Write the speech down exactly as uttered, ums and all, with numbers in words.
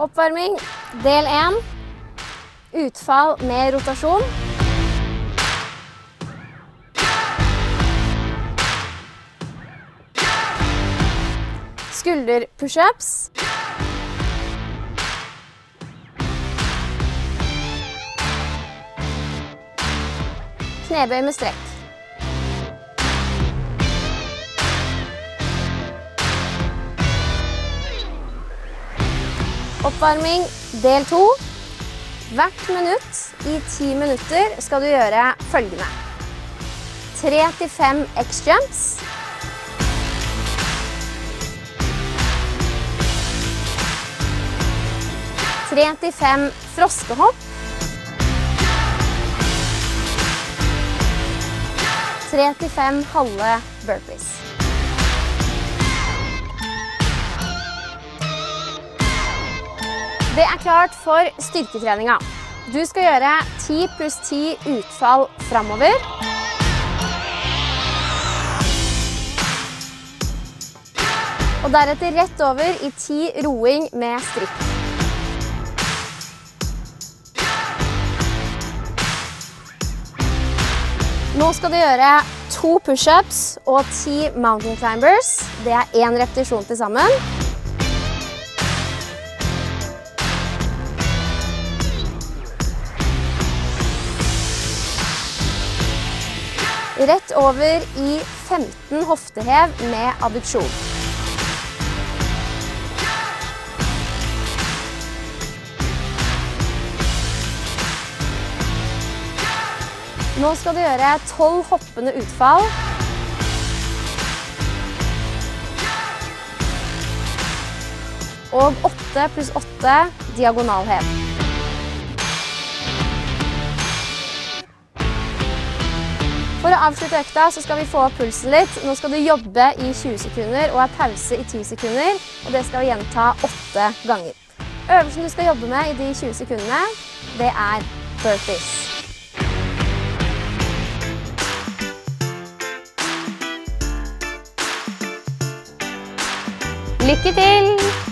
Oppvarming, del én. Utfall med rotasjon. Skulder push-ups. Knebøy med strekk. Oppvarming, del to. Hvert minutt i ti minutter skal du gjøre følgende. tre til fem X-jumps. tre til fem froskehopp. tre til fem halve burpees. Det er klart for styrketreninga. Du skal gjøre ti pluss ti utfall fremover. Og deretter rett over i ti roing med strikk. Nå skal du gjøre to push-ups og ti mountain climbers. Det er én repetisjon til sammen. Rett over i femten hoftehev med adduksjon. Nå skal du gjøre tolv hoppende utfall. Og åtte pluss åtte diagonalhev. For å avslutte økta så skal vi få opp pulsen litt. Nå skal du jobbe i tjue sekunder og ha pause i ti sekunder. Og det skal vi gjenta åtte ganger. Øvelsen du skal jobbe med i de tjue sekundene, det er burpees. Lykke til!